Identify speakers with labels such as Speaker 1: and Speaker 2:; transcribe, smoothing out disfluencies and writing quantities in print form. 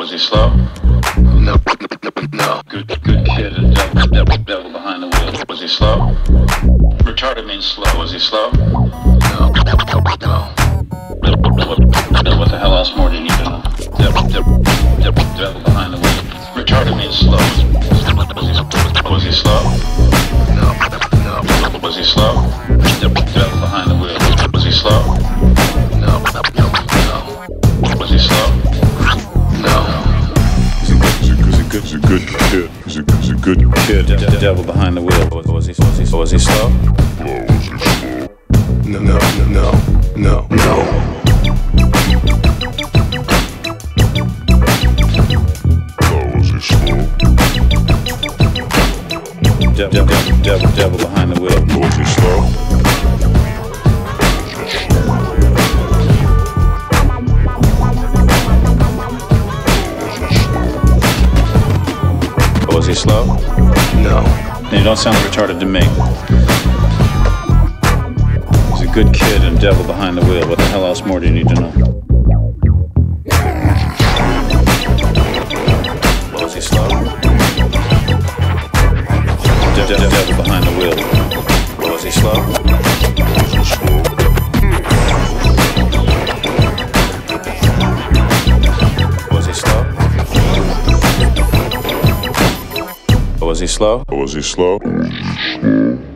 Speaker 1: Was he slow?
Speaker 2: No. No.
Speaker 1: Good kid and devil behind the wheel. Was he slow? Retarded means slow. Was he slow?
Speaker 2: No. No.
Speaker 1: What the hell else more do you need to know? Devil behind the wheel. Retarded means slow. Was he slow?
Speaker 2: No. No.
Speaker 1: Was he slow? Devil behind the wheel. Was he slow?
Speaker 2: No. No.
Speaker 1: Was he slow?
Speaker 2: No.
Speaker 3: He's a good kid. He's a good kid.
Speaker 1: Devil behind the wheel. Was he slow?
Speaker 2: No. No. No. No. No.
Speaker 1: Devil behind the wheel.
Speaker 3: Was he slow?
Speaker 1: Was he slow?
Speaker 2: No.
Speaker 1: You don't sound retarded to me. He's a good kid and devil behind the wheel. What the hell else more do you need to know? Was he slow? Devil behind the wheel. Was he slow? Was he slow? Was he slow?
Speaker 3: Was he slow?